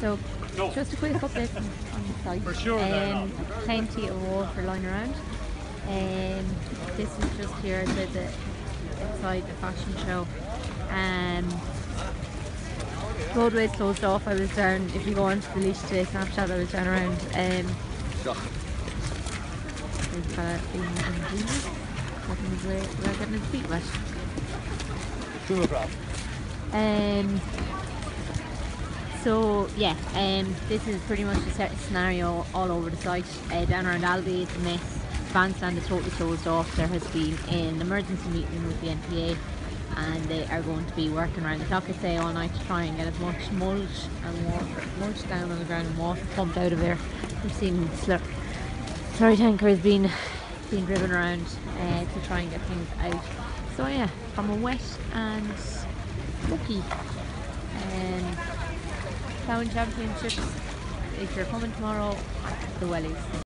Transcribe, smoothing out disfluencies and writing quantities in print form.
So, just a quick update on the site. For sure Plenty of water lying around. This is just here outside the fashion show. Roadway's closed off. I was down, if you go onto the Leash Today Snapchat, I was down around there's a fella in jeans working his way without getting his feet wet. So yeah, this is pretty much the scenario all over the site. Down around Albi, it's a mess. Bandstand is totally closed off. There has been an emergency meeting with the NPA, and they are going to be working around the clock, I say, all night to try and get as much mulch down on the ground and water pumped out of there. We've seen slurry tankers being driven around to try and get things out. So yeah, from a wet and lucky Town Championships, if you're coming tomorrow, the wellies.